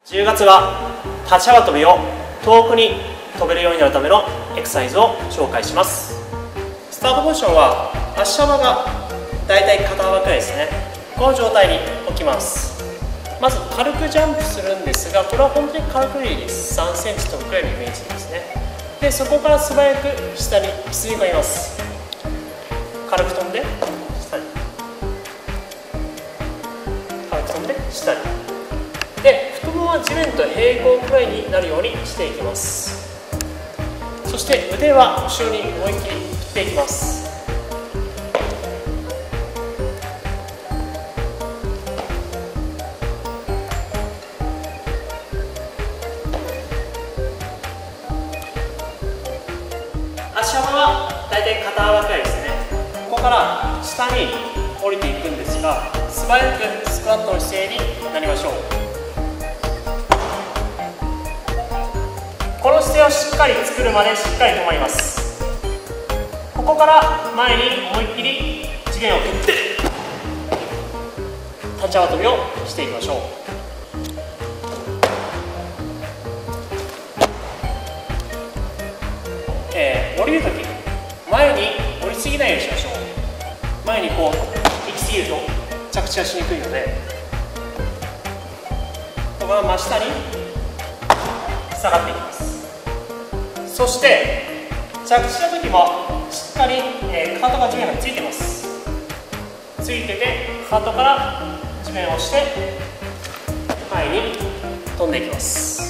10月は立ち幅跳びを遠くに飛べるようになるためのエクササイズを紹介します。スタートポジションは足幅がだいたい肩幅くらいですね。この状態に置きます。まず軽くジャンプするんですが、これは本当に軽くでいいです。3センチ飛ぶくらいのイメージですね。でそこから素早く下に吸い込みます。軽く飛んで下に、軽く飛んで下に、で太ももは地面と平行くらいになるようにしていきます。そして腕は後ろに思いっきり振っていきます。足幅はだいたい肩幅くらいですね。ここから下に降りていくんですが、素早くスクワットの姿勢になりましょう。この姿勢をしっかり作るまでしっかり止まります。ここから前に思いっきり地面を振って立ち幅跳びをしていきましょう。降りるとき前に降りすぎないようにしましょう。前にこう行き過ぎると着地がしにくいので、ここは真下に下がっていきます。そして着地したときもしっかり、かかとが地面がついてます。ついててかかとから地面を押して前に飛んでいきます。